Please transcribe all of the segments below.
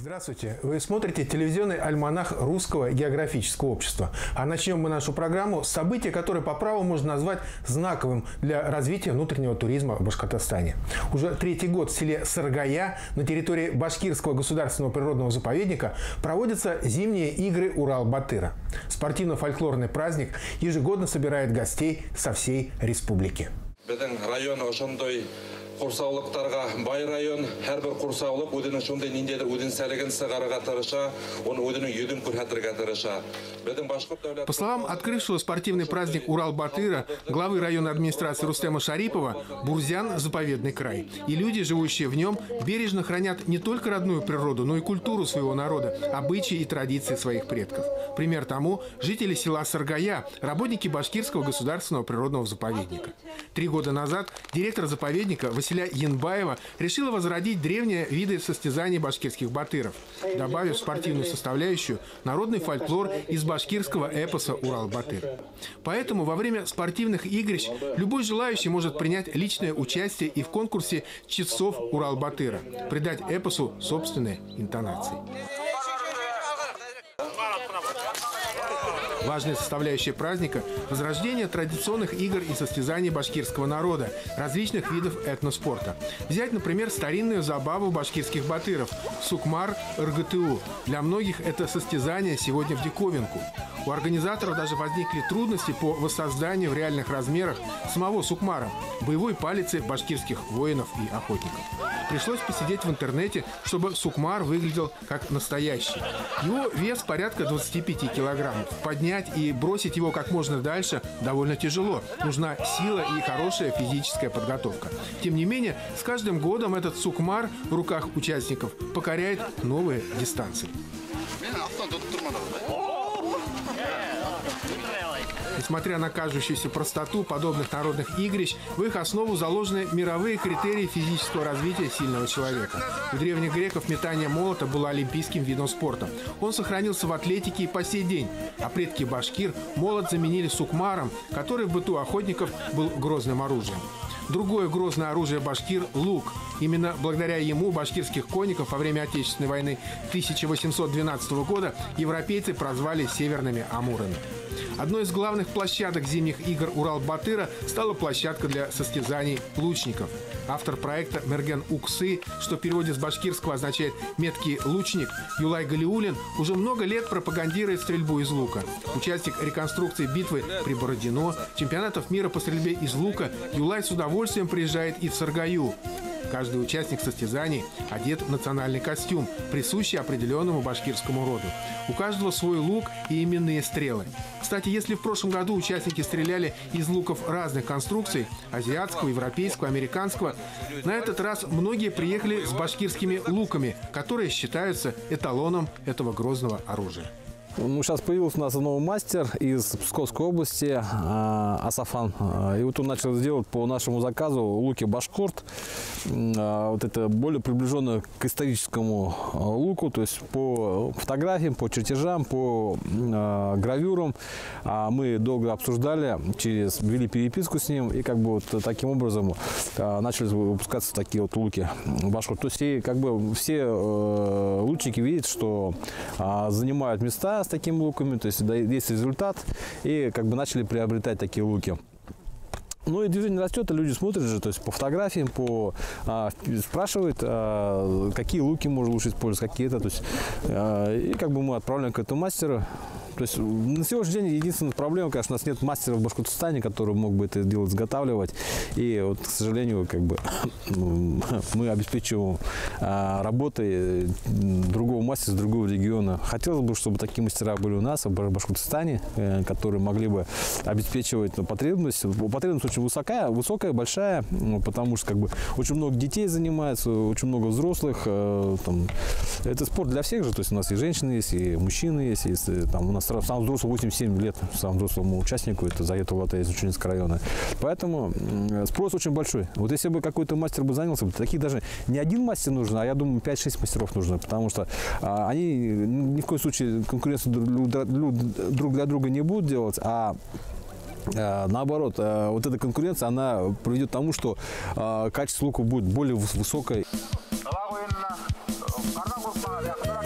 Здравствуйте! Вы смотрите телевизионный альманах Русского географического общества. А начнем мы нашу программу с события, которое по праву можно назвать знаковым для развития внутреннего туризма в Башкортостане. Уже третий год в селе Саргая на территории Башкирского государственного природного заповедника проводятся зимние игры Урал-Батыра. Спортивно-фольклорный праздник ежегодно собирает гостей со всей республики. Курсаулыктарга бай район һәрбер курсаулык үзенең шундый ниндидер үзенчәлеген сыгарга тырыша, он үзенең йөден күрһәтергә тырыша. По словам открывшего спортивный праздник Урал-Батыра, главы районной администрации Рустема Шарипова, Бурзян – заповедный край. И люди, живущие в нем, бережно хранят не только родную природу, но и культуру своего народа, обычаи и традиции своих предков. Пример тому – жители села Саргая, работники Башкирского государственного природного заповедника. 3 года назад директор заповедника Василя Янбаева решила возродить древние виды состязаний башкирских батыров, добавив спортивную составляющую народный фольклор из башкирского эпоса «Урал-Батыр». Поэтому во время спортивных игрищ любой желающий может принять личное участие и в конкурсе чтецов Урал-Батыра, придать эпосу собственные интонации. Важная составляющая праздника – возрождение традиционных игр и состязаний башкирского народа, различных видов этноспорта. Взять, например, старинную забаву башкирских батыров – сукмар РГТУ. Для многих это состязание сегодня в диковинку. У организаторов даже возникли трудности по воссозданию в реальных размерах самого сукмара – боевой палицы башкирских воинов и охотников. Пришлось посидеть в интернете, чтобы сукмар выглядел как настоящий. Его вес порядка 25 килограммов. Поднять и бросить его как можно дальше довольно тяжело. Нужна сила и хорошая физическая подготовка. Тем не менее, с каждым годом этот сукмар в руках участников покоряет новые дистанции. Несмотря на кажущуюся простоту подобных народных игрищ, в их основу заложены мировые критерии физического развития сильного человека. У древних греков метание молота было олимпийским видом спорта. Он сохранился в атлетике и по сей день. А предки башкир молот заменили сукмаром, который в быту охотников был грозным оружием. Другое грозное оружие башкир – лук. Именно благодаря ему башкирских конников во время Отечественной войны 1812 года европейцы прозвали северными амурами. Одной из главных площадок зимних игр Урал-Батыра стала площадка для состязаний лучников. Автор проекта Мерген Уксы, что в переводе с башкирского означает «меткий лучник», Юлай Галиулин уже много лет пропагандирует стрельбу из лука. Участник реконструкции битвы при Бородино, чемпионатов мира по стрельбе из лука, Юлай с удовольствием приезжает и в Саргаю. Каждый участник состязаний одет в национальный костюм, присущий определенному башкирскому роду. У каждого свой лук и именные стрелы. Кстати, если в прошлом году участники стреляли из луков разных конструкций – азиатского, европейского, американского, на этот раз многие приехали с башкирскими луками, которые считаются эталоном этого грозного оружия. Ну, сейчас появился у нас новый мастер из Псковской области, Асафан. И вот он начал делать по нашему заказу луки башкорт. Вот это более приближенно к историческому луку, то есть по фотографиям, по чертежам, по гравюрам. Мы долго обсуждали, вели переписку с ним, и как бы вот таким образом начали выпускаться такие вот луки башкорт. То есть и как бы все лучники видят, что занимают места с такими луками, то есть есть результат, и как бы начали приобретать такие луки. Ну и движение растет, и люди смотрят же, то есть по фотографиям, спрашивают, какие луки можно лучше использовать, какие-то, то есть, и как бы мы отправляем к этому мастеру. То есть на сегодняшний день единственная проблема, конечно, у нас нет мастера в Башкортостане, который мог бы это дело изготавливать. И вот, к сожалению, как бы мы обеспечиваем работой другого мастера из другого региона. Хотелось бы, чтобы такие мастера были у нас в Башкортостане, которые могли бы обеспечивать потребность. Потребность очень высокая, большая, потому что как бы очень много детей занимается, очень много взрослых. Там, это спорт для всех же, то есть у нас и женщины есть, и мужчины есть, и там у нас сам взрослый 87 лет, самому взрослому участнику, это Заетова Лата из Учинского района. Поэтому спрос очень большой. Вот если бы какой-то мастер бы занялся, таких даже не один мастер нужен, а я думаю 5-6 мастеров нужно, потому что они ни в коем случае конкуренцию друг для друга не будут делать, а наоборот, вот эта конкуренция, она приведет к тому, что качество лука будет более высокое.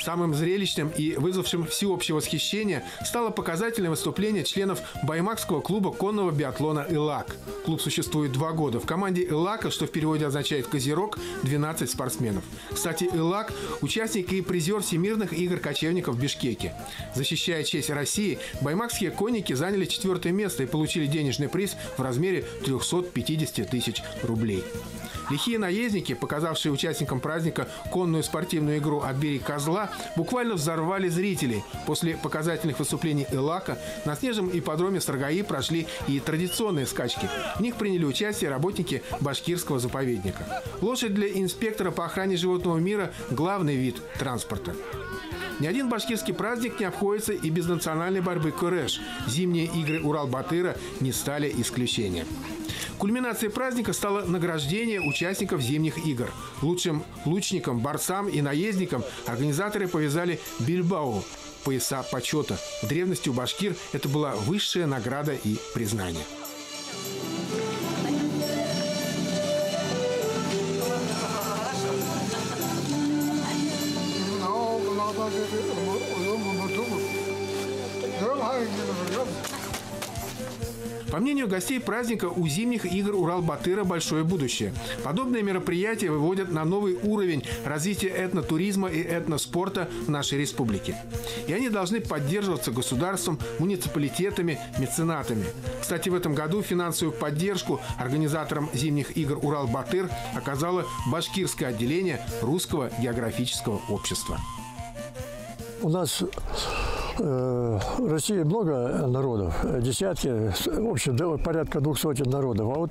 Самым зрелищным и вызвавшим всеобщее восхищение стало показательное выступление членов Баймакского клуба конного биатлона «Элак». Клуб существует 2 года. В команде «Элака», что в переводе означает «козерог», 12 спортсменов. Кстати, «Элак» – участник и призер Всемирных игр кочевников в Бишкеке. Защищая честь России, баймакские конники заняли 4-е место и получили денежный приз в размере 350 тысяч рублей. Лихие наездники, показавшие участникам праздника конную спортивную игру «Отбери козла», буквально взорвали зрителей. После показательных выступлений «Элака» на снежном ипподроме Саргаи прошли и традиционные скачки. В них приняли участие работники башкирского заповедника. Лошадь для инспектора по охране животного мира – главный вид транспорта. Ни один башкирский праздник не обходится и без национальной борьбы «Курэш». Зимние игры Урал-Батыра не стали исключением. Кульминацией праздника стало награждение участников зимних игр. Лучшим лучникам, борцам и наездникам организаторы повязали бильбао – пояса почета. В древности у башкир это была высшая награда и признание. По мнению гостей праздника, у зимних игр Урал-Батыра большое будущее. Подобные мероприятия выводят на новый уровень развития этнотуризма и этноспорта в нашей республике. И они должны поддерживаться государством, муниципалитетами, меценатами. Кстати, в этом году финансовую поддержку организаторам зимних игр Урал-Батыр оказало башкирское отделение Русского географического общества. У нас в России много народов, десятки, в общем, порядка 200 народов. А вот,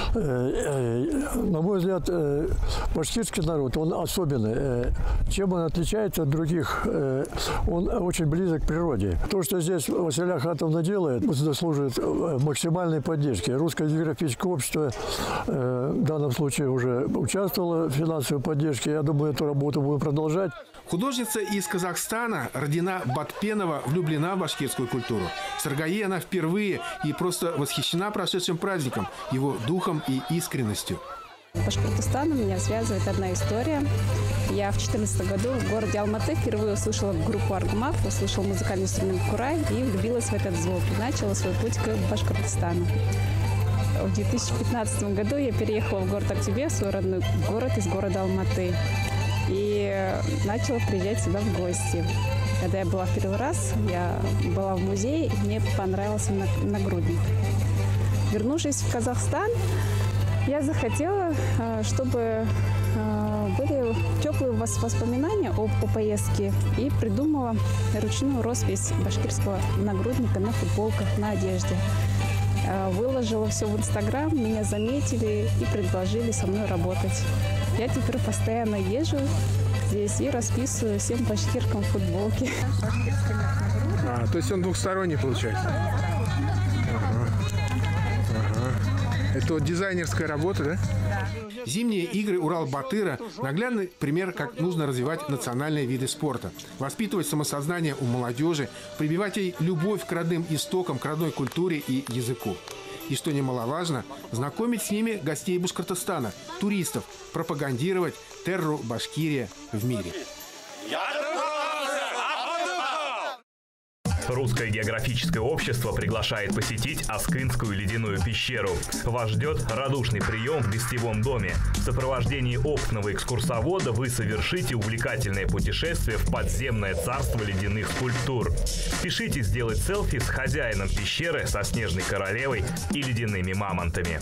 на мой взгляд, башкирский народ, он особенный. Чем он отличается от других? Он очень близок к природе. То, что здесь Василя Хатовна делает, заслуживает максимальной поддержки. Русское географическое общество в данном случае уже участвовало в финансовой поддержке. Я думаю, эту работу будем продолжать. Художница из Казахстана Родина Батпенова влюблена в башкирскую культуру. В Саргаи она впервые и просто восхищена прошедшим праздником, его духом и искренностью. С Башкортостаном меня связывает одна история. Я в 2014 году в городе Алматы впервые услышала группу «Аргумак», услышала музыкальный инструмент «Курай» и влюбилась в этот звук. И начала свой путь к Башкортостану. В 2015 году я переехала в город Актюбе, в свой родной город из города Алматы. И начала приезжать сюда в гости. Когда я была в первый раз, я была в музее, и мне понравился нагрудник. Вернувшись в Казахстан, я захотела, чтобы были теплые воспоминания о поездке, и придумала ручную роспись башкирского нагрудника на футболках, на одежде. Выложила все в Инстаграм, меня заметили и предложили со мной работать. Я теперь постоянно езжу здесь и расписываю всем башкиркам футболки. То есть он двухсторонний получается? Ага. Это вот дизайнерская работа, да? Зимние игры Урал-Батыра – наглядный пример, как нужно развивать национальные виды спорта, воспитывать самосознание у молодежи, прививать ей любовь к родным истокам, к родной культуре и языку. И, что немаловажно, знакомить с ними гостей Башкортостана, туристов, пропагандировать терру Башкирия в мире. Русское географическое общество приглашает посетить Аскынскую ледяную пещеру. Вас ждет радушный прием в гостевом доме. В сопровождении опытного экскурсовода вы совершите увлекательное путешествие в подземное царство ледяных скульптур. Спешите сделать селфи с хозяином пещеры, со снежной королевой и ледяными мамонтами.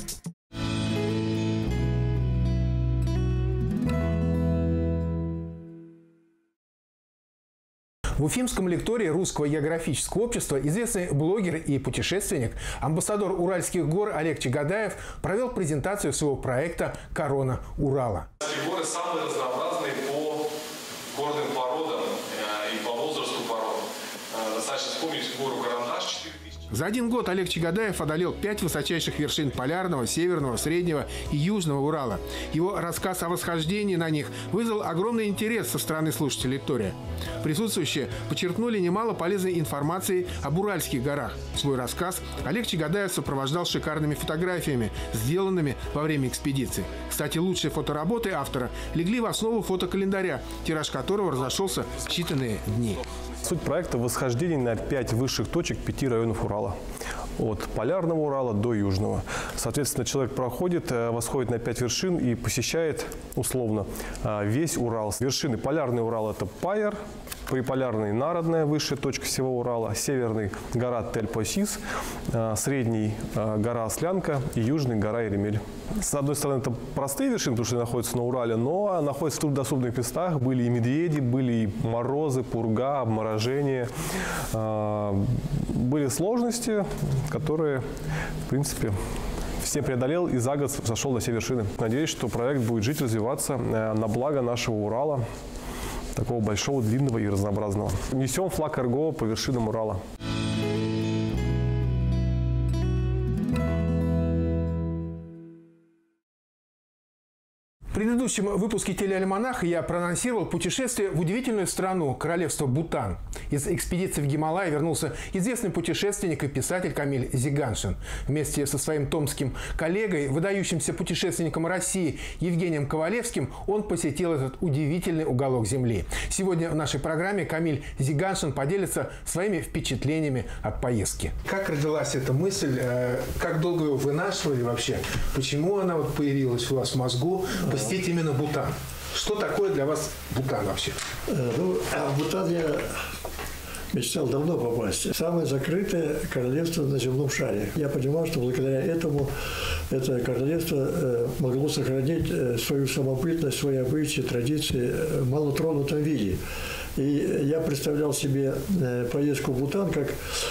В Уфимском лектории Русского географического общества известный блогер и путешественник, амбассадор Уральских гор Олег Чагадаев провел презентацию своего проекта «Корона Урала». Горы самые разнообразные по горным породам и по возрасту пород. Достаточно вспомнить гору Карандаш 4000. За один год Олег Чагодаев одолел 5 высочайших вершин Полярного, Северного, Среднего и Южного Урала. Его рассказ о восхождении на них вызвал огромный интерес со стороны слушателей лектория. Присутствующие подчеркнули немало полезной информации об Уральских горах. Свой рассказ Олег Чагодаев сопровождал шикарными фотографиями, сделанными во время экспедиции. Кстати, лучшие фотоработы автора легли в основу фотокалендаря, тираж которого разошелся в считанные дни. Суть проекта – восхождение на 5 высших точек 5 районов Урала. От Полярного Урала до Южного. Соответственно, человек проходит, восходит на 5 вершин и посещает, условно, весь Урал. Вершины Полярный Урал – это Паяр, Приполярный – Народная, высшая точка всего Урала, Северный – гора Тель-Посис, Средний – гора Ослянка и Южный – гора Еремель. С одной стороны, это простые вершины, потому что они находятся на Урале, но находятся в труднодоступных местах. Были и медведи, были и морозы, пурга, обморожение. Были сложности, которые, в принципе, все преодолел и за год зашел на все вершины. Надеюсь, что проект будет жить, развиваться на благо нашего Урала, такого большого, длинного и разнообразного. Несем флаг РГО по вершинам Урала. В предыдущем выпуске телеальманаха я проанонсировал путешествие в удивительную страну, королевство Бутан. Из экспедиции в Гималай вернулся известный путешественник и писатель Камиль Зиганшин. Вместе со своим томским коллегой, выдающимся путешественником России Евгением Ковалевским, он посетил этот удивительный уголок Земли. Сегодня в нашей программе Камиль Зиганшин поделится своими впечатлениями от поездки. Как родилась эта мысль? Как долго ее вынашивали вообще? Почему она вот появилась у вас в мозгу? Посетить именно Бутан. Что такое для вас Бутан вообще? В Бутан я мечтал давно попасть. Самое закрытое королевство на земном шаре. Я понимал, что благодаря этому это королевство могло сохранить свою самобытность, свои обычаи, традиции в малотронутом виде. И я представлял себе поездку в Бутан как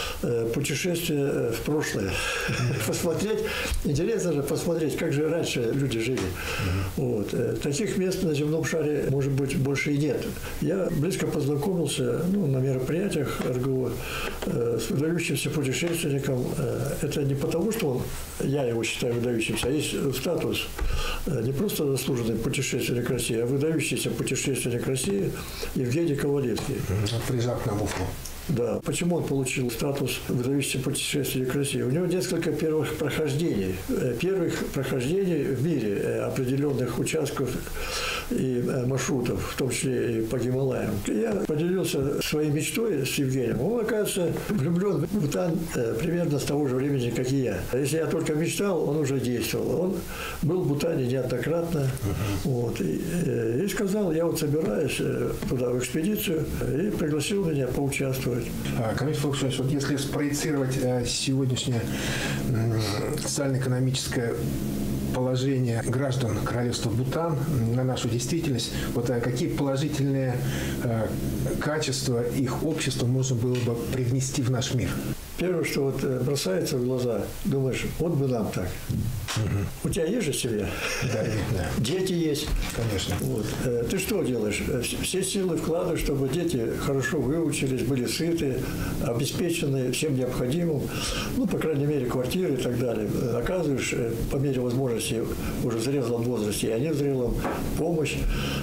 путешествие в прошлое. Посмотреть, интересно же посмотреть, как же раньше люди жили. Вот. Таких мест на земном шаре, может быть, больше и нет. Я близко познакомился на мероприятиях РГО с выдающимся путешественником. Это не потому, что я его считаю выдающимся, а есть статус. Не просто заслуженный путешественник России, а выдающийся путешественник России Евгений Ковалевский. Прижав на муфлу. Да. Почему он получил статус выдающийся путешественник России? У него несколько первых прохождений. Первых прохождений в мире определенных участков и маршрутов, в том числе и по Гималаям. Я поделился своей мечтой с Евгением. Он, оказывается, влюблен в Бутан примерно с того же времени, как и я. Если я только мечтал, он уже действовал. Он был в Бутане неоднократно. Вот. И сказал, я вот собираюсь туда в экспедицию, и пригласил меня поучаствовать. Камиль Фоксович, вот если спроецировать сегодняшнее социально-экономическое положение граждан королевства Бутан на нашу действительность, вот какие положительные качества их общества можно было бы привнести в наш мир? Первое, что вот бросается в глаза, думаешь, вот бы нам так. У тебя есть же семья? Да. Дети есть. Конечно. Вот. Ты что делаешь? Все силы вкладываешь, чтобы дети хорошо выучились, были сыты, обеспечены всем необходимым. По крайней мере, квартиры и так далее. Оказываешь, по мере возможности, уже в зрелом возрасте, и они в зрелом, помощь.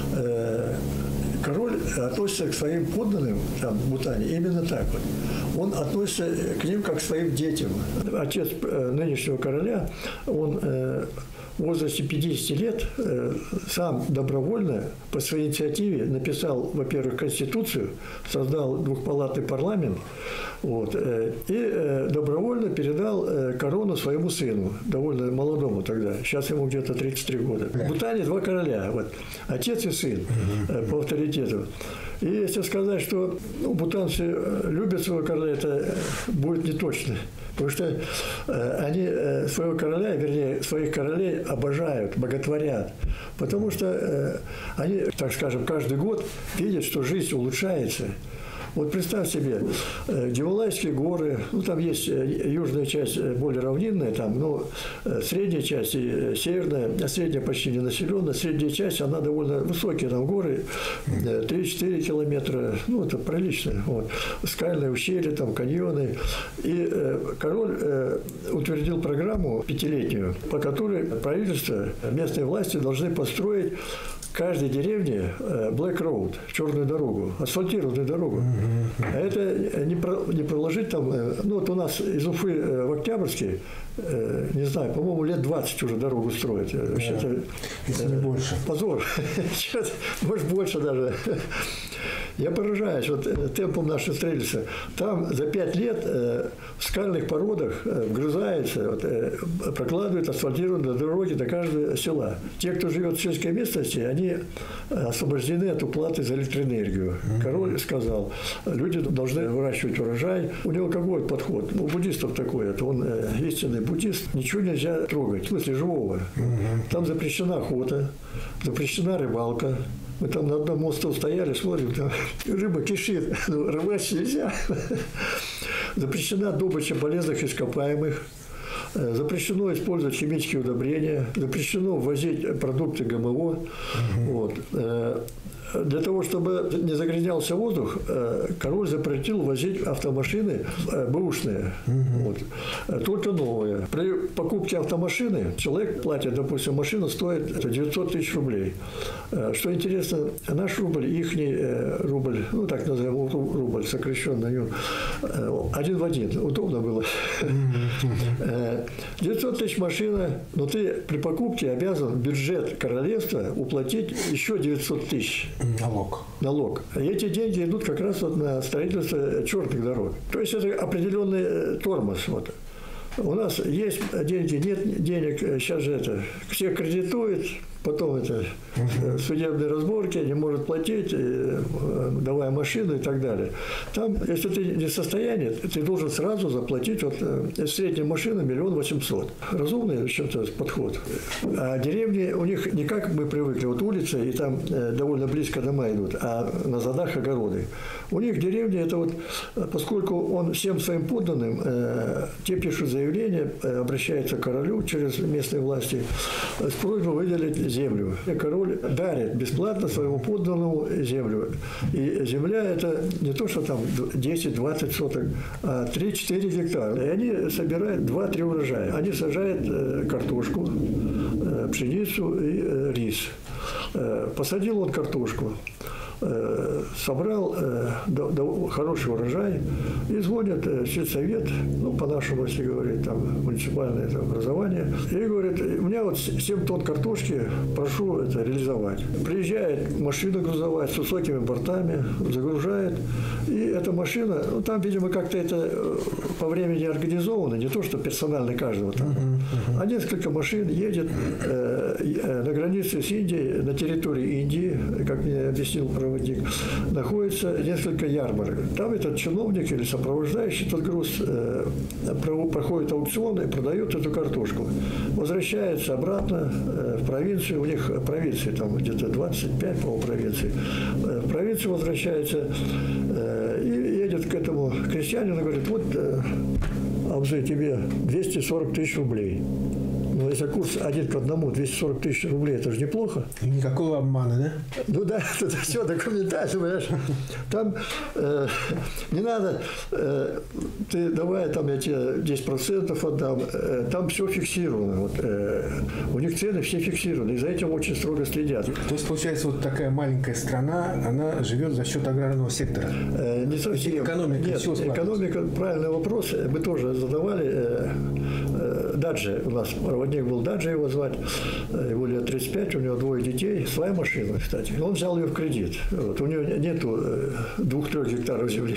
Король относится к своим подданным там, в Бутане именно так вот. Он относится к ним как к своим детям. Отец нынешнего короля, он в возрасте 50 лет сам добровольно по своей инициативе написал, во-первых, Конституцию, создал двухпалатный парламент, вот, и добровольно передал корону своему сыну, довольно молодому тогда. Сейчас ему где-то 33 года. В Бутане 2 короля, вот, отец и сын по авторитету. И если сказать, что бутанцы любят своего короля, это будет не точно. Потому что они своего короля, вернее, своих королей обожают, боготворят. Потому что они, так скажем, каждый год видят, что жизнь улучшается. Вот представь себе, Гималайские горы, ну там есть южная часть более равнинная, там, но средняя часть и северная, а средняя почти не населенная, средняя часть, она довольно высокие, там горы, 3-4 километра, ну это прилично, вот. Скальные ущелья, там каньоны. И король утвердил программу 5-летнюю, по которой правительство, местные власти должны построить в каждой деревне Black Road, черную дорогу, асфальтированную дорогу. А это не проложить там, ну вот у нас из Уфы в Октябрьский, не знаю, по-моему, лет 20 уже дорогу строят. Вообще-то, если не больше. Позор. Может, больше даже. Я поражаюсь вот темпом нашего строительства. Там за 5 лет в скальных породах вгрызается, вот, прокладывают асфальтированные дороги до каждого села. Те, кто живет в сельской местности, они освобождены от уплаты за электроэнергию. Король сказал, люди должны выращивать урожай. У него какой подход? У буддистов такой. Это он истинный буддист. Ничего нельзя трогать, в смысле живого. Там запрещена охота, запрещена рыбалка. Мы там на одном мосту стояли, смотрим, там рыба кишит, ну, рыбачить нельзя. Запрещена добыча полезных ископаемых. Запрещено использовать химические удобрения. Запрещено ввозить продукты ГМО. Вот. Для того, чтобы не загрязнялся воздух, король запретил возить автомашины бэушные. Вот. Только новые. При покупке автомашины человек платит, допустим, машина стоит 900 тысяч рублей. Что интересно, наш рубль, ихний рубль, ну так называемый рубль, сокращенно, один в один. Удобно было. 900 тысяч машина, но ты при покупке обязан в бюджет королевства уплатить еще 900 тысяч. Налог. И эти деньги идут как раз вот на строительство черных дорог. То есть это определенный тормоз. Вот. У нас есть деньги, нет денег. Сейчас же это все кредитуют, потом это судебные разборки, не может платить, давая машину и так далее. Там, если ты не в состоянии, ты должен сразу заплатить, вот средняя машина 1 800 000. Разумный, в общем-то, подход. А деревни у них не как мы привыкли, вот улица, и там довольно близко дома идут, а на задах огороды. У них деревни, это вот, поскольку он всем своим подданным, те пишут заявление, обращаются к королю через местные власти с просьбой выделить землю. И король дарит бесплатно своему подданному землю. И земля это не то, что там 10-20 соток, а 3-4 гектара. И они собирают 2-3 урожая. Они сажают картошку, пшеницу и рис. Посадил он картошку. Собрал хороший урожай и звонят в сельсовет, ну, по-нашему, если говорить, там, муниципальное образование, и говорит, у меня вот 7 тонн картошки, прошу это реализовать. Приезжает машина грузовая с высокими бортами, загружает, и эта машина, ну, там, видимо, как-то это по времени организовано, не то, что персонально каждого там, а несколько машин едет на границе с Индией, на территории Индии, как мне объяснил проводник, находится несколько ярмарок. Там этот чиновник или сопровождающий этот груз проходит аукцион и продает эту картошку. Возвращается обратно в провинцию. У них провинции там где-то 25, по-моему, провинций. В провинцию возвращается и едет к этому крестьянину и говорит, вот, Абзы, тебе 240 тысяч рублей. Ну, если курс 1 к 1, 240 тысяч рублей, это же неплохо. И никакого обмана, да? Ну да, это все документально, понимаешь. Там не надо, ты давай, там я тебе 10% отдам, там все фиксировано. Вот, у них цены все фиксированы, и за этим очень строго следят. То есть, получается, вот такая маленькая страна, она живет за счет аграрного сектора? Не совсем. Экономика? Нет, экономика, правильный вопрос, мы тоже задавали. Даджи у нас, проводник был Даджи, его звать, его лет 35, у него 2 детей, своя машина, кстати. Он взял ее в кредит. Вот. У него нету 2-3 гектаров земли.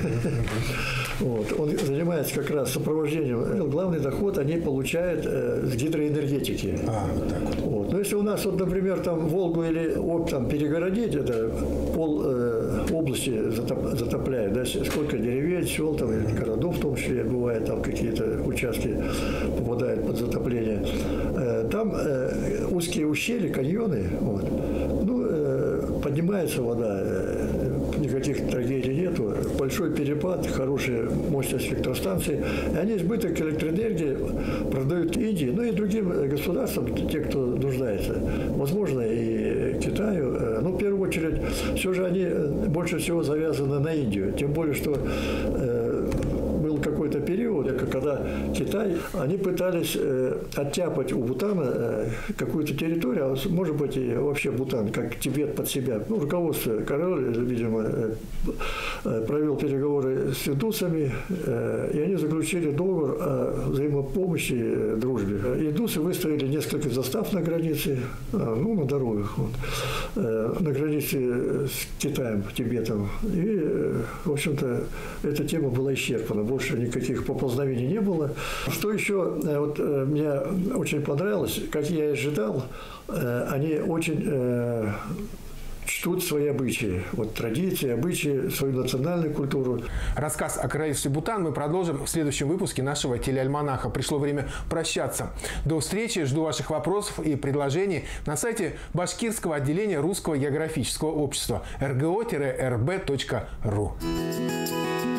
Вот. Он занимается как раз сопровождением. Главный доход они получают с гидроэнергетики. Вот так вот. Вот. Но если у нас, вот, например, там Волгу или Обь там перегородить, это пол области затопляет, да, сколько деревень, сел, там, или городов в том числе, бывает, там какие-то участки попадают под затопление. Там узкие ущелья, каньоны, вот. Ну, поднимается вода никаких трагедий нету. Большой перепад, хорошая мощность электростанций. И они избыток электроэнергии продают Индии, ну и другим государствам, те, кто нуждается. Возможно, и Китаю. Но в первую очередь, все же они больше всего завязаны на Индию. Тем более, что был какой-то период, когда Китай, они пытались оттяпать у Бутана какую-то территорию, а может быть и вообще Бутан, как Тибет под себя. Ну, руководство, король, видимо, провел переговоры с индусами, и они заключили договор о взаимопомощи и дружбе. Индусы выстроили несколько застав на границе, ну, на дорогах, вот, на границе с Китаем, Тибетом. И, в общем-то, эта тема была исчерпана. Больше никаких поползновений не было. Что еще вот, мне очень понравилось, как я и ожидал, они очень чтут свои обычаи, вот традиции, обычаи, свою национальную культуру. Рассказ о королевстве Бутан мы продолжим в следующем выпуске нашего телеальманаха. Пришло время прощаться. До встречи. Жду ваших вопросов и предложений на сайте Башкирского отделения Русского географического общества rgo-rb.ru.